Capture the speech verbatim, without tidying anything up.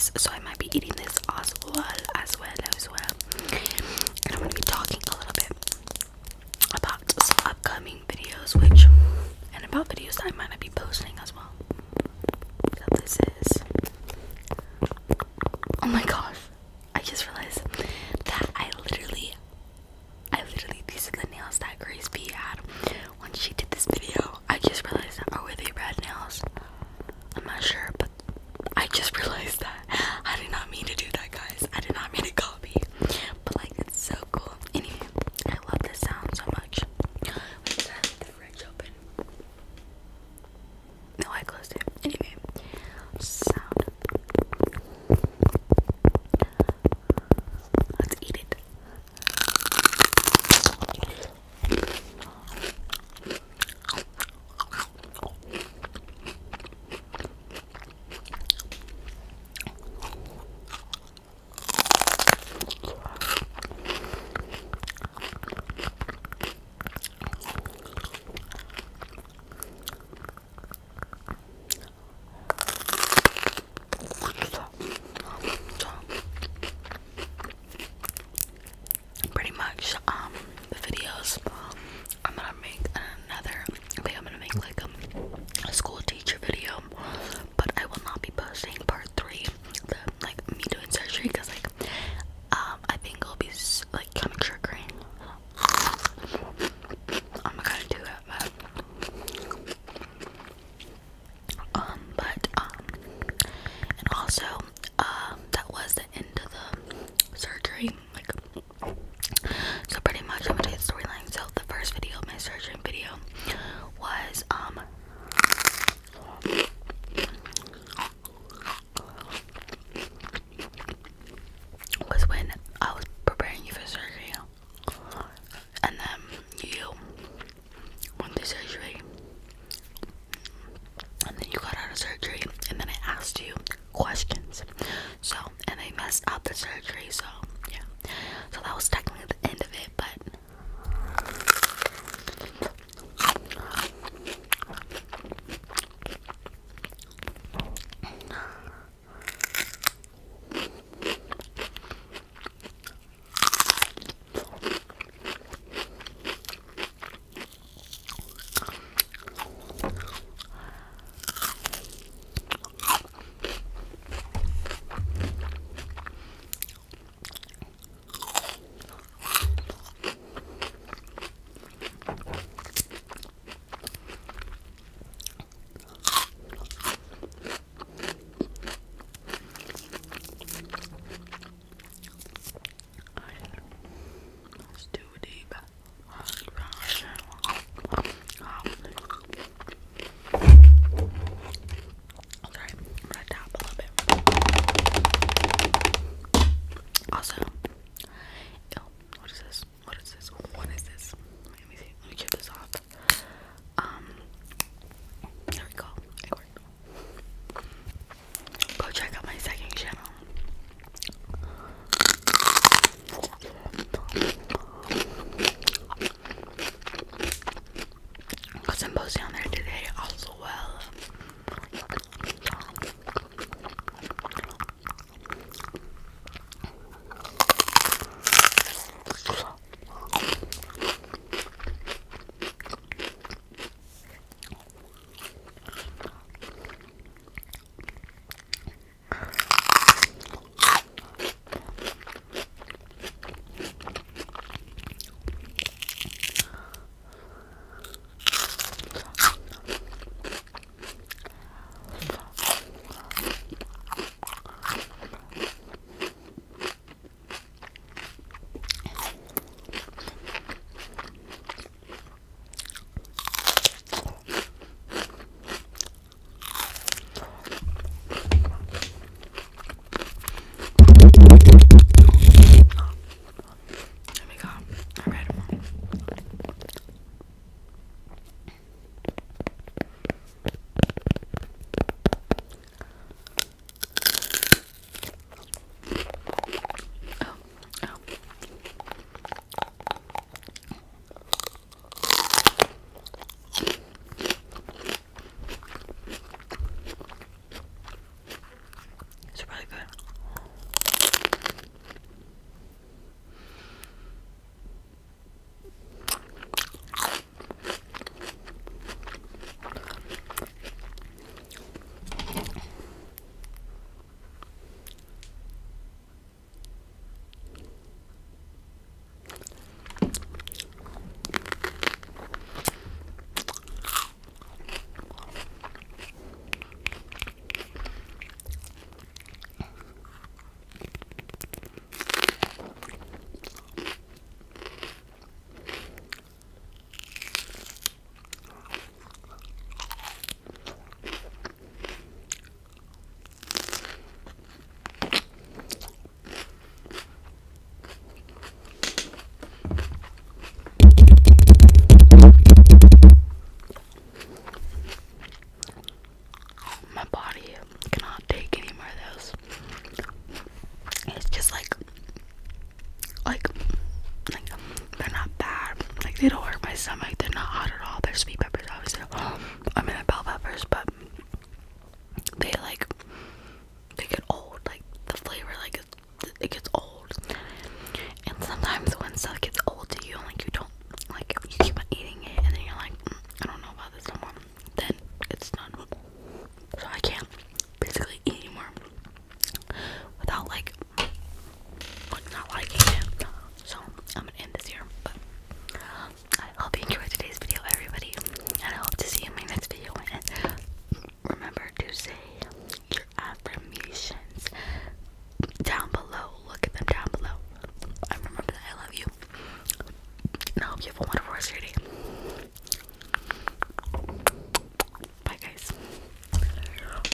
this, so I might be eating this as well, as well, as well. And I'm gonna be talking a little bit about some upcoming videos, which, and about videos that I might not be posting as well. So this is, oh my gosh, I just realized that I literally, I literally, these are the nails that Grace B had when she did this video. I just realized that, or were they red nails? I'm not sure, but I just realized that. I did not mean to do that, guys. I did not mean to copy. But like, it's so cool. Anyway, I love this sound so much. Wait, did I leave the fridge open? No, I closed it. Anyway, sound. Let's eat it. Pretty much, um, the videos I'm gonna make another. I think I'm gonna make like a, a school teacher video, but I will not be posting part three, the like me doing surgery, because like um I think it'll be like kind of triggering. I'm not gonna do that, but um, but um, and also um, that was the end of the surgery. Like, so pretty much I'm gonna do the storyline. So the first video, my surgery video, was um was when I was preparing you for surgery, and then you went to surgery, and then you got out of surgery, and then I asked you questions. So, and I messed up the surgery. So yeah, so that was technically the end of it, but it's too deep. Sorry, I'm gonna tap a little bit. Also, ew, what is this? What is this? What is this? Let me see. Let me check this off. Um, there we go. It worked. Go check out my second channel. Got some posting on there today as well. It's really good. It'll work.